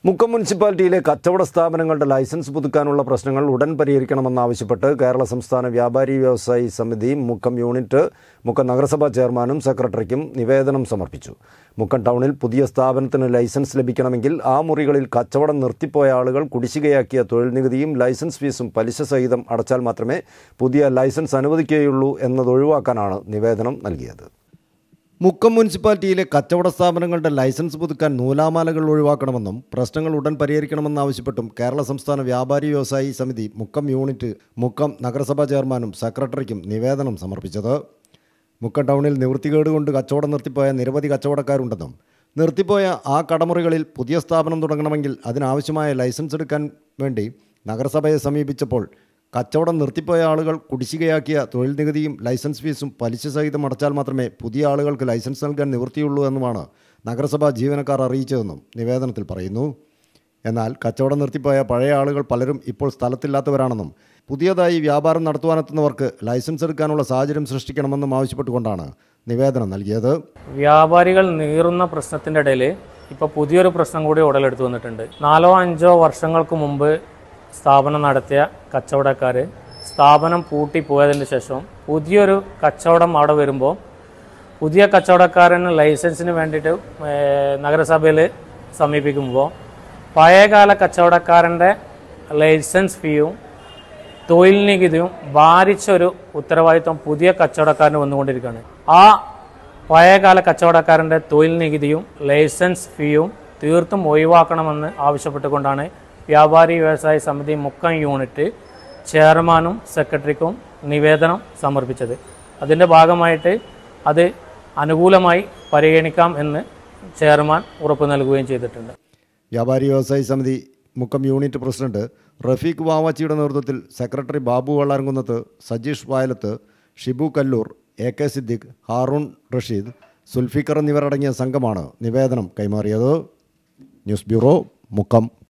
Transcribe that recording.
മുക്കം മുനിസിപ്പാലിറ്റിയിലെ കച്ചവട സ്ഥാപനങ്ങളുടെ ലൈസൻസ് പുതുക്കാനുള്ള പ്രശ്നങ്ങൾ ഉടൻ പരിഹരിക്കണമെന്നാവശ്യപ്പെട്ട് കേരള സംസ്ഥാന വ്യാപാരി വ്യവസായി സമിതി മുക്കം യൂണിറ്റ് മുക്കം നഗരസഭാ ചെയർമാനും സെക്രട്ടറിക്കും നിവേദനം സമർപ്പിച്ചു. മുക്കം ടൗണിൽ പുതിയ സ്ഥാപനത്തിന് ലൈസൻസ് ലഭിക്കണമെങ്കിൽ ആ മുറികളിൽ കച്ചവടം നിർത്തിപ്പോയ ആളുകൾ കുടിശ്ശികയാക്കിയ തൊഴിൽ നികുതിയും ലൈസൻസ് ഫീസും പലിശ സഹിതം അടച്ചാൽ മാത്രമേ പുതിയ ലൈസൻസ് അനുവദിക്കുകയുള്ളൂ എന്നതൊഴിവാക്കാനാണ് നിവേദനം നൽകിയത്. മുക്കം മുനിസിപ്പാലിറ്റിയിലെ കച്ചവട സ്ഥാപനങ്ങളുടെ ലൈസൻസ് പുതുക്കാൻ നൂലാമാലകൾ ഒഴിവാക്കണമെന്നും പ്രശ്നങ്ങൾ ഉടൻ പരിഹരിക്കണമെന്നാവശ്യപ്പെട്ടും കേരള സംസ്ഥാന വ്യാപാരി വ്യവസായി സമിതി മുക്കം യൂണിറ്റ് മുക്കം നഗരസഭാ ചെയർമാനും സെക്രട്ടറിക്കും നിവേദനം സമർപ്പിച്ചത്. മുക്കം ടൗണിൽ നിവൃത്തികേട് കൊണ്ട് കച്ചവടം നിർത്തിപ്പോയ നിരവധി കച്ചവടക്കാരുണ്ടെന്നും നിർത്തിപ്പോയ ആ കടമുറികളിൽ പുതിയ സ്ഥാപനം തുടങ്ങണമെങ്കിൽ അതിനാവശ്യമായ ലൈസൻസ് എടുക്കാൻ വേണ്ടി നഗരസഭയെ സമീപിച്ചപ്പോൾ കച്ചവടം നിർത്തിപ്പോയ ആളുകൾ കുടിശ്ശികയാക്കിയ തൊഴിൽ നികുതിയും ലൈസൻസ് ഫീസും പലിശ സഹിതം അടച്ചാൽ മാത്രമേ പുതിയ ആളുകൾക്ക് ലൈസൻസ് നൽകാൻ നിവൃത്തിയുള്ളൂ എന്നുമാണ് നഗരസഭാ ജീവനക്കാർ അറിയിച്ചതെന്നും നിവേദനത്തിൽ പറയുന്നു. എന്നാൽ കച്ചവടം നിർത്തിപ്പോയ പഴയ ആളുകൾ പലരും ഇപ്പോൾ സ്ഥലത്തില്ലാത്തവരാണെന്നും പുതിയതായി വ്യാപാരം നടത്തുവാനെത്തുന്നവർക്ക് ലൈസൻസ് എടുക്കാനുള്ള സാഹചര്യം സൃഷ്ടിക്കണമെന്നും ആവശ്യപ്പെട്ടുകൊണ്ടാണ് നിവേദനം നൽകിയത്. വ്യാപാരികൾ നീറുന്ന പ്രശ്നത്തിൻ്റെ ഇടയിൽ ഇപ്പോൾ പുതിയൊരു പ്രശ്നം കൂടി ഉടലെടുത്തു വന്നിട്ടുണ്ട്. 4-5 വർഷങ്ങൾക്ക് മുമ്പ് സ്ഥാപനം നടത്തിയ കച്ചവടക്കാർ സ്ഥാപനം പൂട്ടിപ്പോയതിന് ശേഷം പുതിയൊരു കച്ചവടം അവിടെ വരുമ്പോൾ പുതിയ കച്ചവടക്കാരന് ലൈസൻസിന് വേണ്ടിയിട്ട് നഗരസഭയിൽ സമീപിക്കുമ്പോൾ പഴയകാല കച്ചവടക്കാരൻ്റെ ലൈസൻസ് ഫീയും തൊഴിൽ നികുതിയും ഭാരിച്ചൊരു ഉത്തരവാദിത്വം പുതിയ കച്ചവടക്കാരന് വന്നുകൊണ്ടിരിക്കുകയാണ്. ആ പഴയകാല കച്ചവടക്കാരൻ്റെ തൊഴിൽ നികുതിയും ലൈസൻസ് ഫീയും തീർത്തും ഒഴിവാക്കണമെന്ന് ആവശ്യപ്പെട്ടുകൊണ്ടാണ് വ്യാപാരി വ്യവസായ സമിതി മുക്കം യൂണിറ്റ് ചെയർമാനും സെക്രട്ടറിക്കും നിവേദനം സമർപ്പിച്ചത്. അതിൻ്റെ ഭാഗമായിട്ട് അത് അനുകൂലമായി പരിഗണിക്കാം എന്ന് ചെയർമാൻ ഉറപ്പ് നൽകുകയും ചെയ്തിട്ടുണ്ട്. വ്യാപാരി വ്യവസായി സമിതി മുക്കം യൂണിറ്റ് പ്രസിഡന്റ് റഫീഖ് വാവാച്ചിയുടെ നേതൃത്വത്തിൽ സെക്രട്ടറി ബാബു വള്ളാരംകുന്നത്ത്, സജീഷ് വയലത്ത്, ഷിബു കല്ലൂർ, AK സിദ്ദിഖ്, ഹാറൂൺ റഷീദ്, സുൽഫിക്കർ എന്നിവരടങ്ങിയ സംഘമാണ് നിവേദനം കൈമാറിയത്. News bureau, Mukkam.